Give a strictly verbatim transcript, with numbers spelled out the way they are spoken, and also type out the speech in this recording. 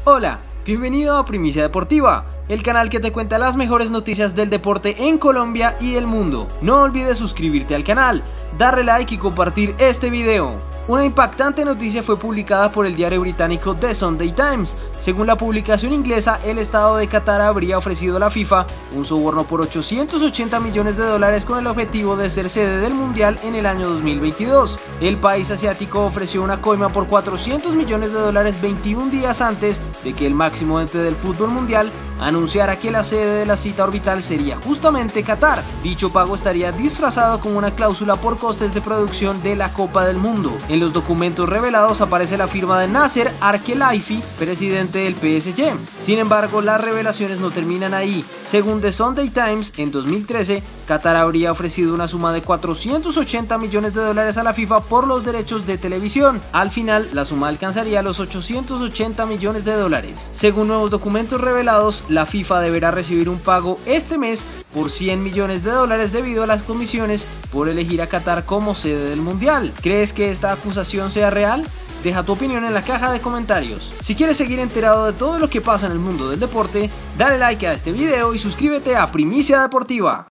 Hola, bienvenido a Primicia Deportiva, el canal que te cuenta las mejores noticias del deporte en Colombia y el mundo. No olvides suscribirte al canal, darle like y compartir este video. Una impactante noticia fue publicada por el diario británico The Sunday Times. Según la publicación inglesa, el Estado de Qatar habría ofrecido a la FIFA un soborno por ochocientos ochenta millones de dólares con el objetivo de ser sede del Mundial en el año dos mil veintidós. El país asiático ofreció una coima por cuatrocientos millones de dólares veintiún días antes de que el máximo ente del fútbol mundial anunciara que la sede de la cita orbital sería justamente Qatar. Dicho pago estaría disfrazado como una cláusula por costes de producción de la Copa del Mundo. En los documentos revelados aparece la firma de Nasser Al-Khelaifi, presidente del P S G. Sin embargo, las revelaciones no terminan ahí. Según The Sunday Times, en dos mil trece, Qatar habría ofrecido una suma de cuatrocientos ochenta millones de dólares a la FIFA por los derechos de televisión. Al final, la suma alcanzaría los ochocientos ochenta millones de dólares. Según nuevos documentos revelados, la FIFA deberá recibir un pago este mes por cien millones de dólares debido a las comisiones por elegir a Qatar como sede del Mundial. ¿Crees que esta acusación sea real? Deja tu opinión en la caja de comentarios. Si quieres seguir enterado de todo lo que pasa en el mundo del deporte, dale like a este video y suscríbete a Primicia Deportiva.